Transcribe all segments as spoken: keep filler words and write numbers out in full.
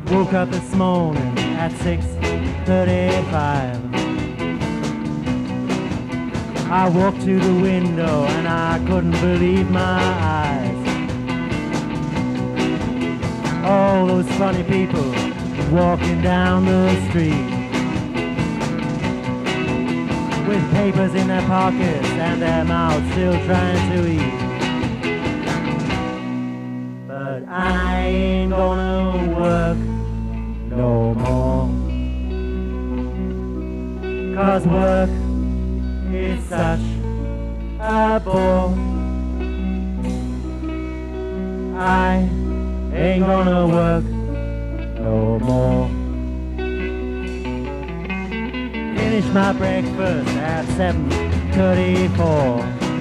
Woke up this morning at six thirty-five. I walked to the window and I couldn't believe my eyes. All those funny people walking down the street with papers in their pockets and their mouths still trying to eat. But I ain't gonna work no more, 'cause work is such a bore. I ain't gonna work no more. Finish my breakfast at seven thirty-four.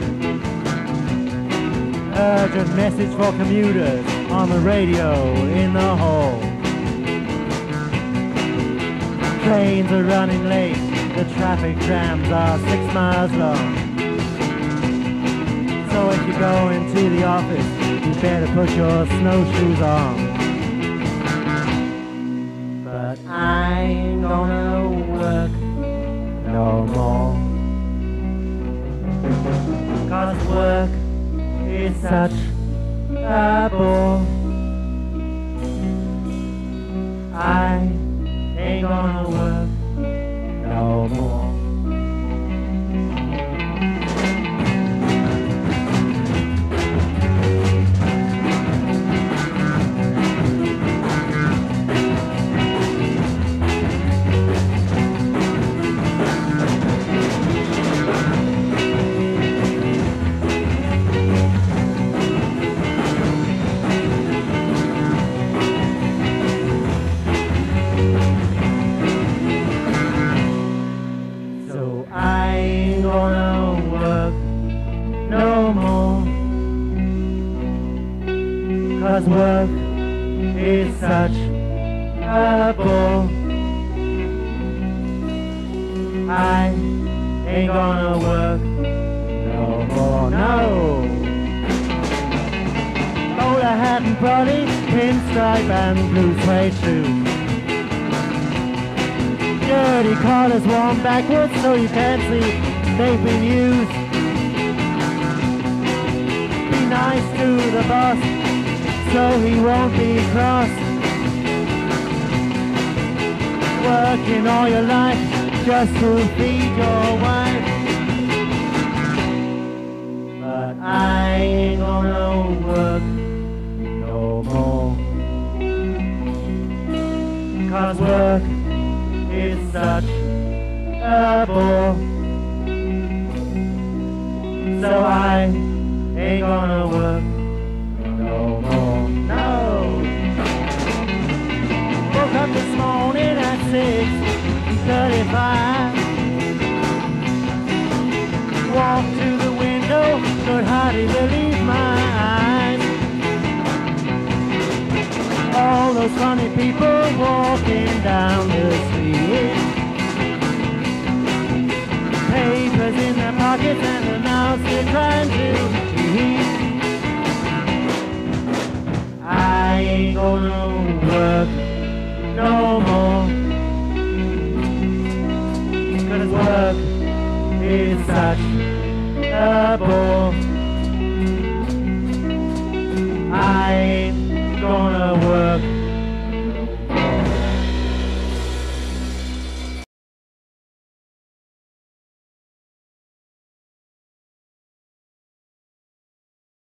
Urgent message for commuters on the radio in the hall. Trains are running late, the traffic jams are six miles long. So if you go into the office, you better put your snowshoes on. But I ain't gonna work no more, 'cause work is such a bore. I ain't gonna work no more. Cause work is such a bore. I ain't gonna work no more, no. Bowler hat and body, pinstripe and blue suede shoes. Dirty collars worn backwards so you can't see they've been used. Be nice to the boss so he won't be cross. Working all your life just to feed your wife. But I ain't gonna work no more, 'cause work is such a bore. So I ain't gonna work no more, no. Woke up this morning at six thirty-five. Walked to the window, could hardly believe my eyes. All those funny people walking down the street, papers in their pockets and their mouths still trying to eat. I ain't gonna work no more, 'cause work is such a bore.